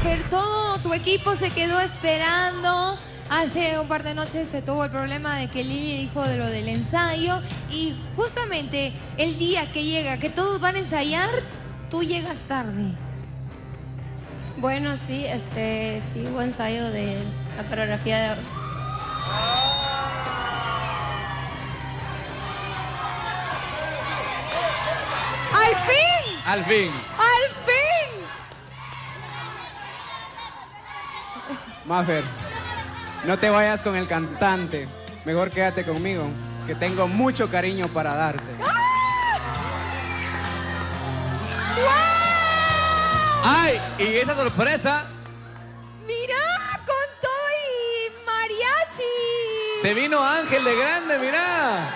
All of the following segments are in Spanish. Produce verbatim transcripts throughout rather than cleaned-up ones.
Mafer, todo tu equipo se quedó esperando. Hace un par de noches se tuvo el problema de que Lili dijo de lo del ensayo y justamente el día que llega, que todos van a ensayar, tú llegas tarde. Bueno, sí, este, sí hubo ensayo de la coreografía de... ¡Al fin! Al fin. ¡Al fin! Mafer, no te vayas con el cantante. Mejor quédate conmigo, que tengo mucho cariño para darte. ¡Ay! Y esa sorpresa. ¡Mira! ¡Con todo y mariachi! Se vino Ángel de grande, mira.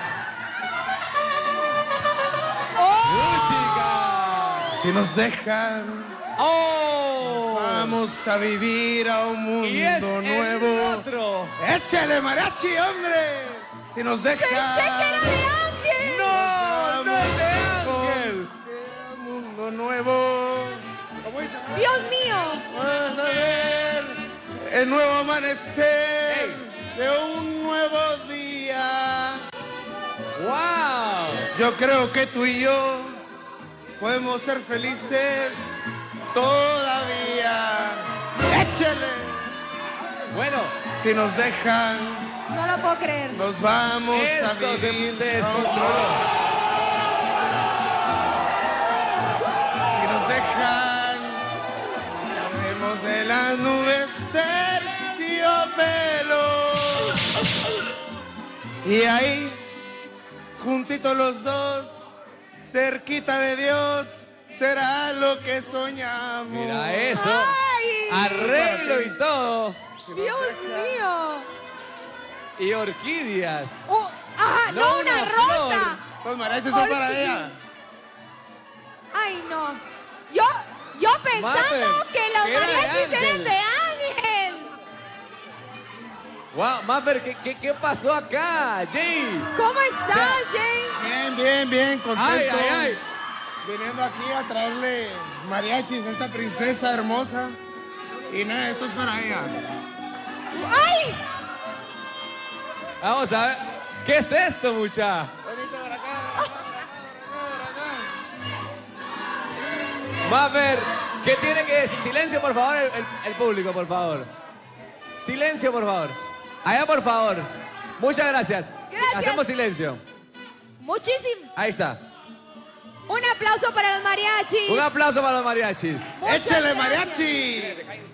¡Oh! Si nos dejan, ¡oh! vamos a vivir a un mundo Y es nuevo. el otro. ¡Échale, mariachi, hombre! Si nos dejan... ¡Pensé que era de Ángel! ¡No! ¡No es de Ángel! A un mundo nuevo. ¡Dios mío! Vamos a ver el nuevo amanecer de un nuevo día. ¡Wow! Yo creo que tú y yo podemos ser felices todavía. ¡Échale! Bueno, Si nos dejan, No lo puedo creer. nos vamos a esto se, vivir. se descontroló. Si nos dejan, vemos de las nubes terciopelo. Y ahí, juntitos los dos, cerquita de Dios, será lo que soñamos. Mira eso. ¡Ay! Arreglo y todo. ¡Dios mío! Y orquídeas. Oh, ¡ajá! ¡No, No, una, una rosa! flor. Los mariachis son para Orquídea. ella. ¡Ay, no! Yo, yo pensando Mafer, que los que era de mariachis Ángel. eran de Ángel. Wow, Mafer, ¿qué, qué, qué pasó acá? Jay. ¿Cómo estás, Jane? Bien, bien, bien, contento. Ay, ay, ay. Viniendo aquí a traerle mariachis a esta princesa hermosa. Y nada, esto es para ella. ¡Ay! Vamos a ver. ¿Qué es esto, mucha? Venite para acá, para acá, para acá, Mafer, ¿qué tiene que decir? Silencio, por favor, el, el- el público, por favor. Silencio, por favor. Allá, por favor. Muchas gracias. Gracias. Hacemos silencio. Muchísimo. Ahí está. Un aplauso para los mariachis. Un aplauso para los mariachis. Muchas ¡Échale, gracias. mariachi!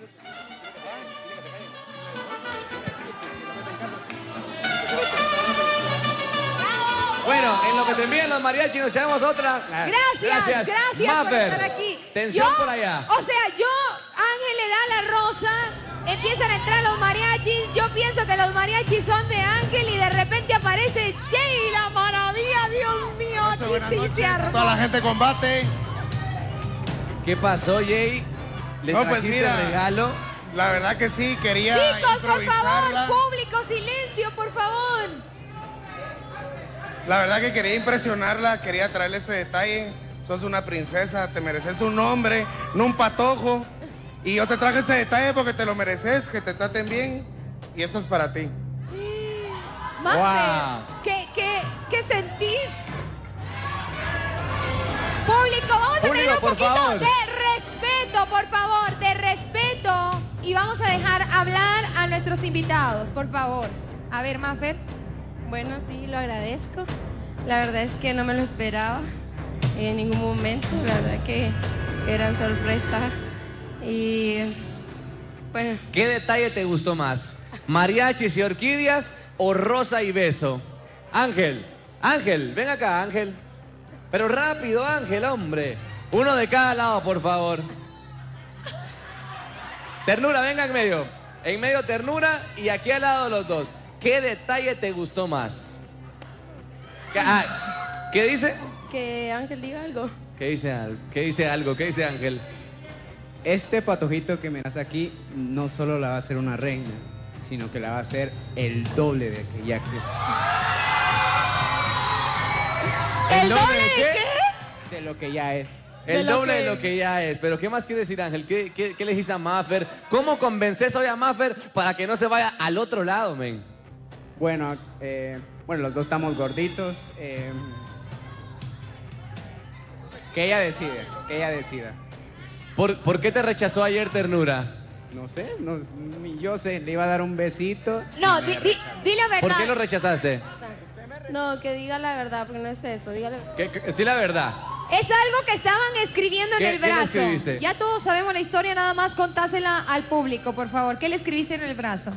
Bueno, en lo que te envían los mariachis nos echamos otra. Gracias, gracias, por Mafer, estar aquí. tensión Yo, por allá. O sea, yo, Ángel le da la rosa, empiezan a entrar los mariachis, yo pienso que los mariachis son de Ángel y de repente aparece Jay, la maravilla, Dios mío, aquí Buenas sí noches se a armó. toda la gente combate. ¿Qué pasó, Jay? ¿Le No, pues trajiste mira. regalo? La verdad que sí, quería Chicos, por improvisarla. favor, público, silencio, por favor. La verdad que quería impresionarla, quería traerle este detalle. Sos una princesa, te mereces un hombre, no un patojo. Y yo te traje este detalle porque te lo mereces, que te traten bien. Y esto es para ti. Mafer, Wow. ¿qué, qué, qué sentís? Público, vamos a Público, tener un por poquito favor. de respeto, por favor, de respeto. Y vamos a dejar hablar a nuestros invitados, por favor. A ver, Mafer. Bueno, sí, lo agradezco. La verdad es que no me lo esperaba en ningún momento. La verdad que gran sorpresa. Y bueno, ¿Qué detalle te gustó más? ¿Mariachis y orquídeas o rosa y beso? Ángel, Ángel, ven acá, Ángel. Pero rápido, Ángel, hombre. Uno de cada lado, por favor. Ternura, venga en medio. En medio ternura y aquí al lado los dos. ¿Qué detalle te gustó más? ¿Qué, ah, ¿qué dice? que Ángel diga algo. ¿Qué dice, al- ¿Qué dice algo? ¿Qué dice Ángel? Este patojito que me das aquí no solo la va a hacer una reina, sino que la va a hacer el doble de aquella que es. ¿El doble de qué? De lo que ya es. El de lo doble que- de lo que ya es. Pero ¿qué más quiere decir, Ángel? ¿Qué, qué, qué le dijiste a Maffer? ¿Cómo convences hoy a Maffer para que no se vaya al otro lado, men? Bueno, eh, bueno, los dos estamos gorditos. eh, que ella decide, que ella decida. ¿Por, ¿Por qué te rechazó ayer, ternura? No sé, no, ni yo sé, le iba a dar un besito. No, y me di, di, rechazó. di la verdad. ¿Por qué lo rechazaste? No, que diga la verdad, porque no es eso. Dígale. ¿Qué, qué- sí, la verdad. Es algo que estaban escribiendo en ¿Qué- el qué le brazo. escribiste? Ya todos sabemos la historia, nada más contásela al público, por favor. ¿Qué le escribiste en el brazo?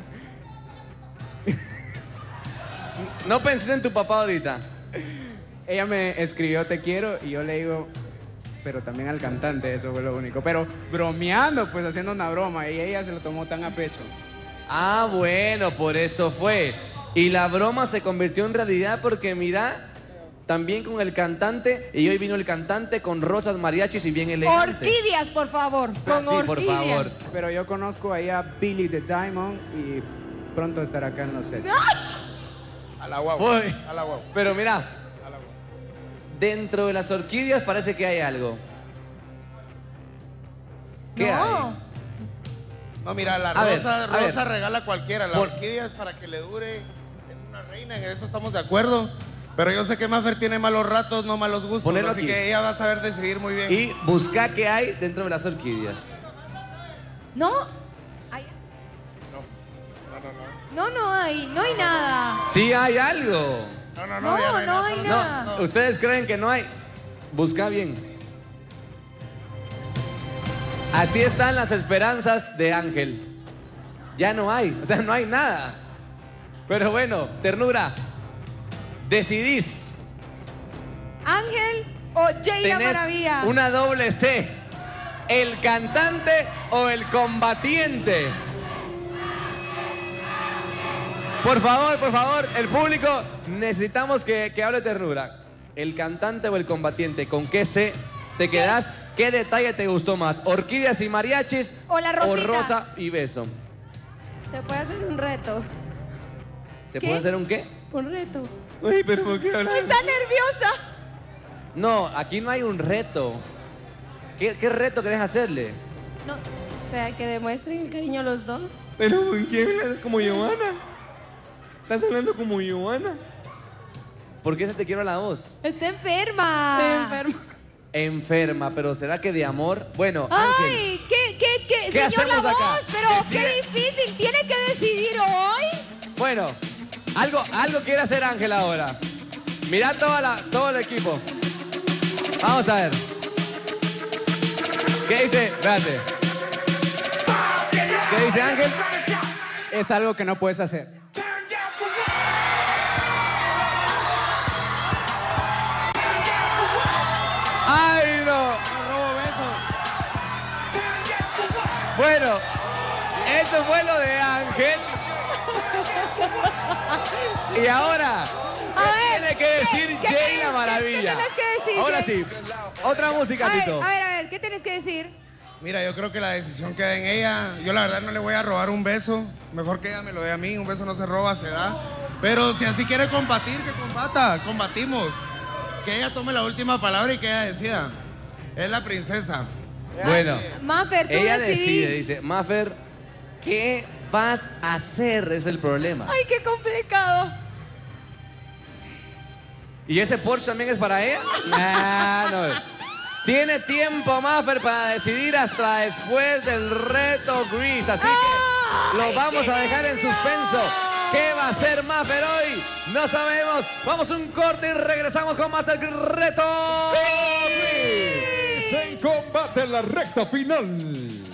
No penses en tu papá ahorita. Ella me escribió te quiero y yo le digo, pero también al cantante, eso fue lo único. Pero bromeando, pues haciendo una broma y ella se lo tomó tan a pecho. Ah, bueno, por eso fue. Y la broma se convirtió en realidad porque mira, también con el cantante, y hoy vino el cantante con rosas, mariachis y bien elegante. Orquídeas, por favor. Ah, Con sí, por orquídeas. favor. Pero yo conozco ahí a Billy the Diamond y pronto estará acá en los sets. A la guau. Voy. A la guau. Pero mira, A la guau. dentro de las orquídeas parece que hay algo. ¿Qué No. hay? No, mira, la A ver, rosa, a rosa ver. regala a cualquiera. La Por- orquídea es para que le dure. Es una reina, en eso estamos de acuerdo. Pero yo sé que Maffer tiene malos ratos, no malos gustos. Ponelo así aquí. que ella va a saber decidir muy bien. Y busca qué hay dentro de las orquídeas. No. Ay, No, no, no. no, no hay, no hay nada. Sí hay algo. No, no, No, no, ya no hay solo- nada. No, ustedes creen que no hay. Busca bien. Así están las esperanzas de Ángel. Ya no hay, o sea, no hay nada. Pero bueno, ternura, decidís. Ángel o Jay la ¿Tenés Maravilla. una doble C? ¿El cantante o el combatiente? Por favor, por favor, el público, necesitamos que, que hable ternura. ¿El cantante o el combatiente? ¿Con qué C te quedás? ¿Qué detalle te gustó más? ¿Orquídeas y mariachis? O la rosita. ¿O rosa y beso? Se puede hacer un reto. ¿Se ¿Qué? puede hacer un qué? Un reto. Uy, pero ¿por qué hablas? Está nerviosa. No, aquí no hay un reto. ¿Qué, qué reto querés hacerle? No, O sea, que demuestren el cariño los dos. Pero ¿por qué hablas como Giovanna? Estás hablando como Giovanna. ¿Por qué se te quiebra la voz? está enferma. Estoy enfermo. Enferma, pero ¿será que de amor? Bueno, Ángel, Ay, ¿qué, qué, qué, ¿Qué señor La hacemos acá? Voz? Pero Decide. qué difícil, tiene que decidir hoy. bueno, algo, algo quiere hacer Ángel ahora. Mira toda la, todo el equipo. Vamos a ver. ¿Qué dice? Espérate. ¿Qué dice Ángel? Es algo que no puedes hacer. ¡Ay, no! robo besos. Bueno, esto fue lo de Ángel. Y ahora, A ver, tiene que decir ¿qué- Jay qué- la Maravilla. qué tienes que decir, Ahora Jay? sí, otra música, A ver, Tito. a ver, a ver, ¿qué tienes que decir? Mira, yo creo que la decisión queda en ella. Yo la verdad no le voy a robar un beso. Mejor que ella me lo dé a mí. Un beso no se roba, se da. Pero si así quiere combatir, que combata. Combatimos. Que ella tome la última palabra y que ella decida. Es la princesa. Bueno, Maffer, tú ella decidís. decide, dice, Maffer, ¿qué vas a hacer? Es el problema. Ay, qué complicado. ¿Y ese Porsche también es para ella? Nah, no. Tiene tiempo, Maffer, para decidir hasta después del reto Gris. Así que lo ¡Ay, vamos qué a dejar en nervios! suspenso. ¿Qué va a hacer Maffer hoy? No sabemos. Vamos a un corte y regresamos con más del reto Gris. En combate en la recta final.